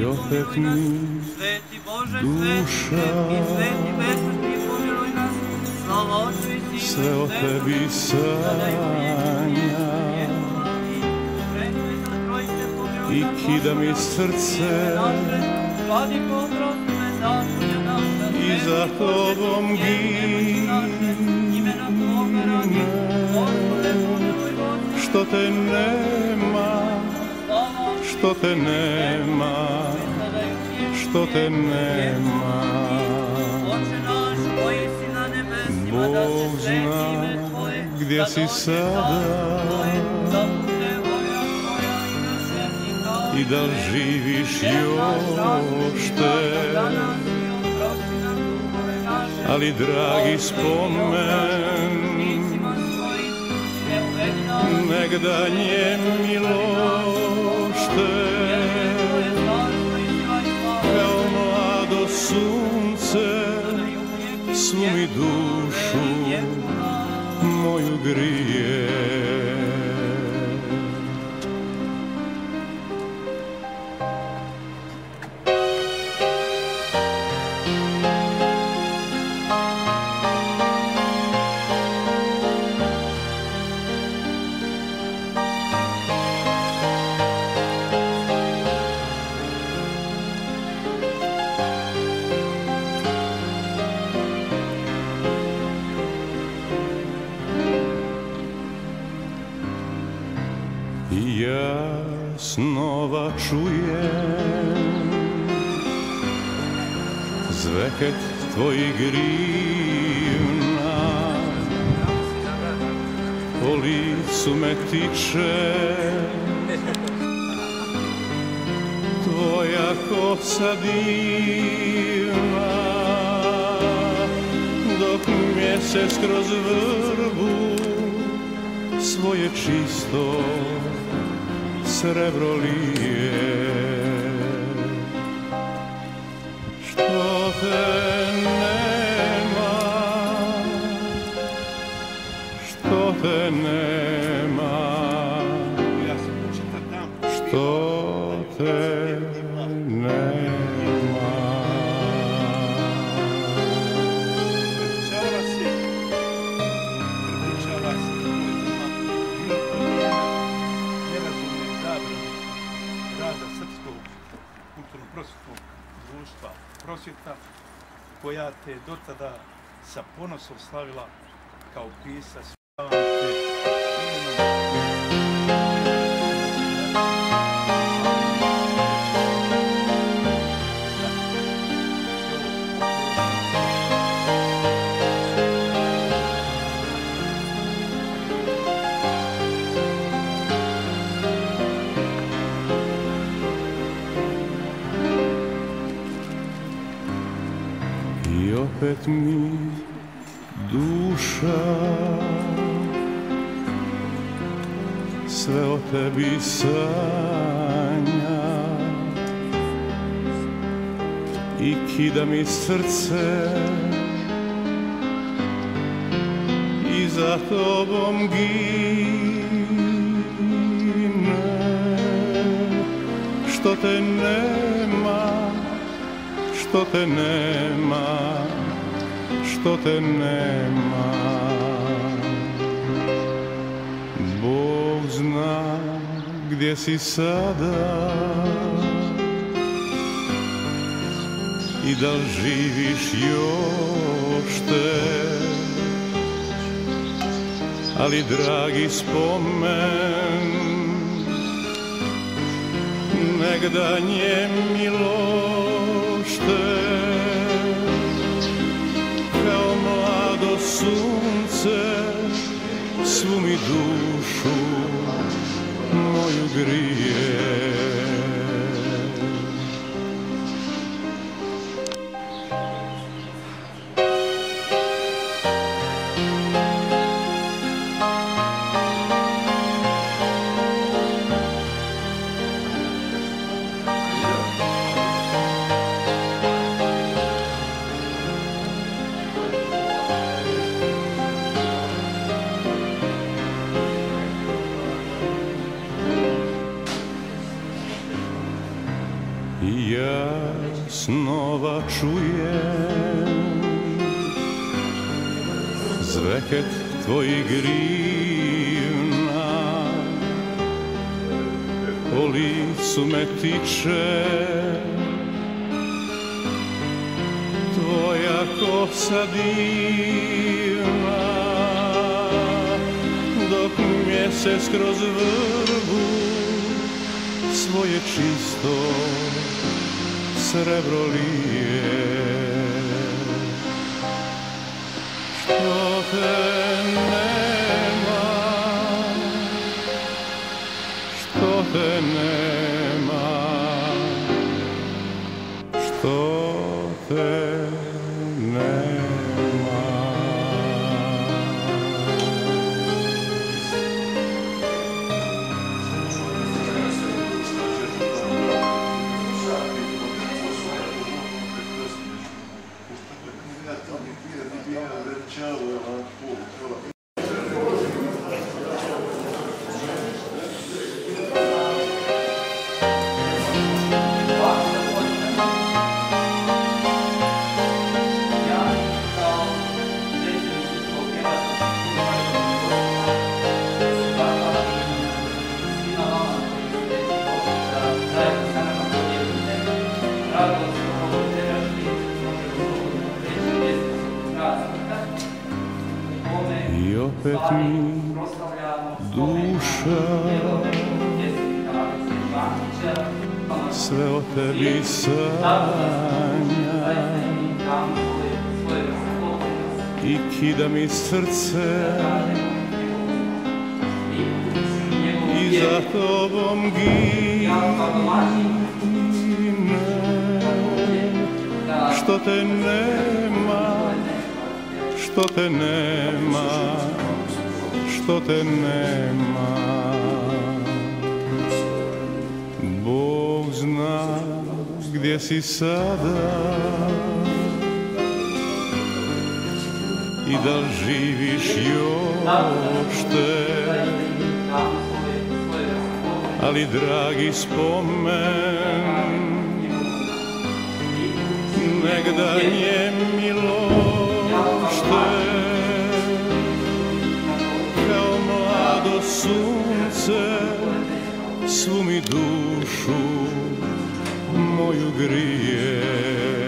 opet mi Sveti Bože, duša i sveti besmrtni, pomiluj nas, slava Otcu i Sinu sve o tebi sanja i kida mi srce i za tobom gine, što te nema, što te nema, što te nema. Bog zna gdje si sada i da li živiš još te, ali dragi spomen negdanje milošte, kao mlado sunce svu mi dušu moju grije. Ja snova čujem zveket tvojih grivna, po licu me tiče tvoja kosa divna, dok mjesec kroz vrbu svoje čisto srebro lije. Što te nema, što te nema, što te nema. Kulturno-prosvjetnog društva Prosvjeta, koja te do tada sa ponosom slavila kao pisac. I opet mi duša sve o tebi sanja i kida mi srce i za tobom gine, što te nema, što te nema, što te nema. Bog zna gdje si sada i da li živiš još te, ali dragi spomen negdanje milošte, kao mlado sunce svu mi dušu moju grije. snova čujem zveket tvojih grivna, po licu me tiče tvoja kosa divna, dok mjesec kroz vrbu svoje čisto srebro lije. Što te nema, što te nema, što te nema. I opet mi duša sve o tebi sanja i kida mi srce i za tobom gine. Što te nema, što te nema, što te nema. Bog zna gdje si sada i da li živiš još te, ali dragi spomen negdanje milošte, kao mlado sunce svu mi dušu moju grije.